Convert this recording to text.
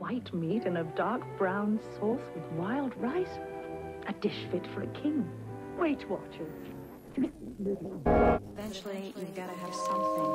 white meat in a dark brown sauce with wild rice. A dish fit for a king. Weight Watchers. Eventually, you've got to have something